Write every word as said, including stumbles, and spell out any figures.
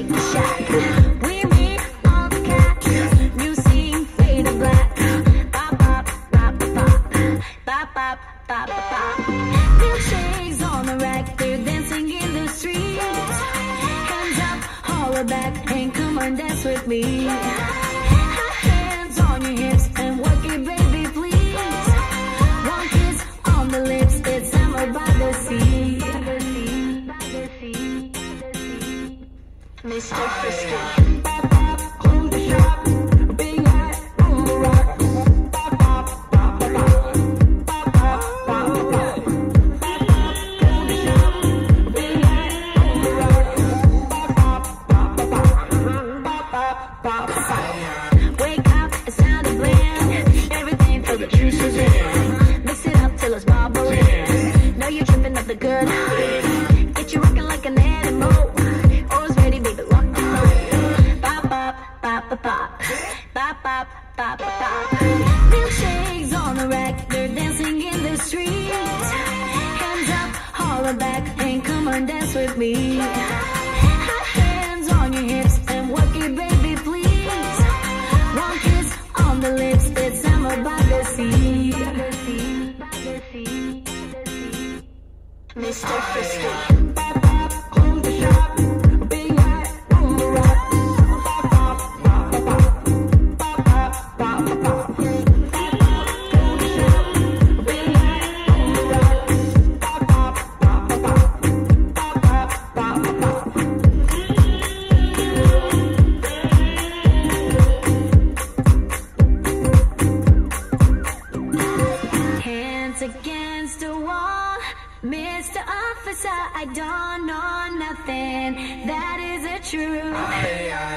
take the shot. We meet all the cats, new scene, fade to black. Bop, bop, bop, bop, bop, bop, bop, bop. Milkshakes on the rack, they're dancing in the streets. Hands up, holler back, and come on, dance with me. Hands on your hips and work it, baby, please. One kiss on the lips, it's summer by the sea. Mister Frisky. Bop, bop, hold the shot. Big hat on the rock. Bop, bop, bop, bop, bop, bop, bop, bop. Bop, bop, hold the shot. Big hat on the rock. Bop, bop, bop, bop, bop, bop, bop, bop. Wake up, it's time to blend. Everything till the juice is in. Mix it up till it's bubbling. Know you're tripping up the good. Get you rocking like an animal. Bop, bop, bop, bop, bop, bop. Milkshakes on the rack, they're dancing in the streets. Hands up, holler back, and come on, dance with me. Hands on your hips and work it, baby, please. One kiss on the lips, it's summer by the sea. Mister Frisky. Bop, bop, hold the shot. Big hat on the rock. Against the wall, Mister Officer, I don't know nothing. That is the truth.